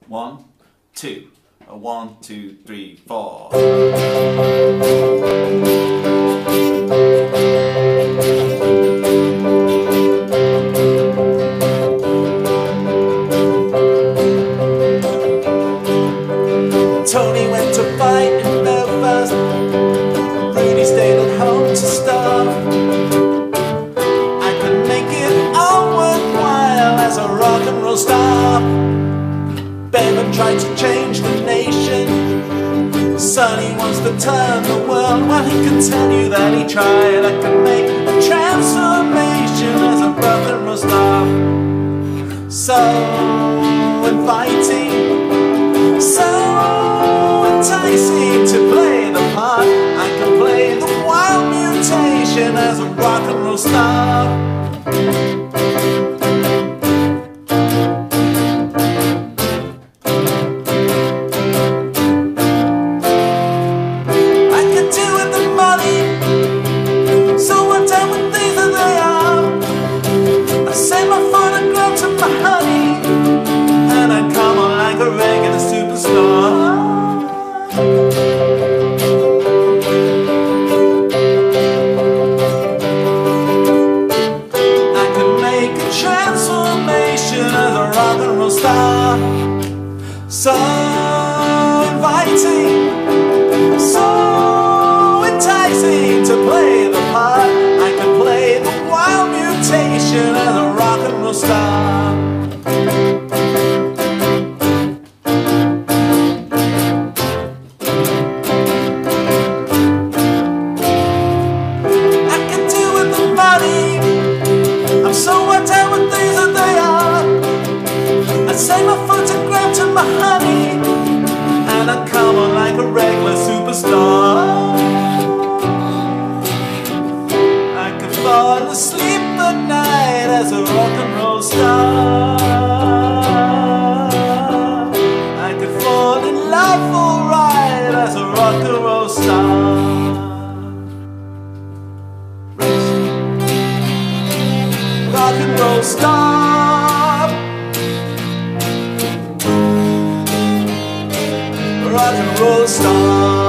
1, 2, 1, 2, 3, 4. Tony went to fight in Belfast, Rudy stayed at home to starve. I could make it all worthwhile as a rock and roll star. Bevan tried to change the nation, Sonny wants to turn the world. Well, he can tell you that he tried. I could make a transformation as a rock and roll star. So inviting, so enticing to play the part. I can play the wild mutation as a rock and roll star. So inviting, so enticing to play the part. I can play the wild mutation as a rock and roll star. I can do with the money, I'm so worked out with things that they are. I say my photograph to my honey, and I come on like a regular superstar. I could fall asleep at night as a rock and roll star. I could fall in love alright as a rock and roll star. Rock and roll star. Rock and roll star.